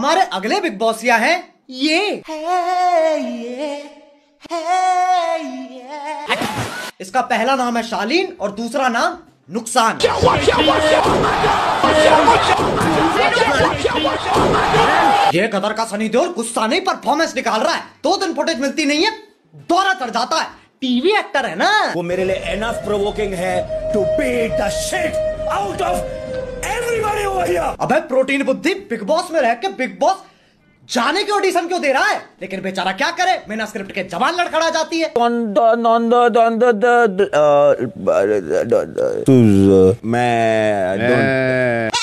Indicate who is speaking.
Speaker 1: हमारे अगले बिग बॉसिया हैं ये इसका पहला नाम है शालीन और दूसरा नाम नुकसान। ये कदर का सनी देओल गुस्सा नहीं परफॉर्मेंस निकाल रहा है। 2 दिन फुटेज मिलती नहीं है, दौरा चढ़ जाता है। टीवी एक्टर है ना
Speaker 2: वो, मेरे लिए एनफ प्रोवोकिंग है to beat the shit out of everybody over here.
Speaker 1: अबे प्रोटीन बुद्धि, बिग बॉस में रह के बिग बॉस जाने के ऑडिशन क्यों दे रहा है? लेकिन बेचारा क्या करे, बिना स्क्रिप्ट के जबान लड़खड़ा जाती है।
Speaker 2: मैं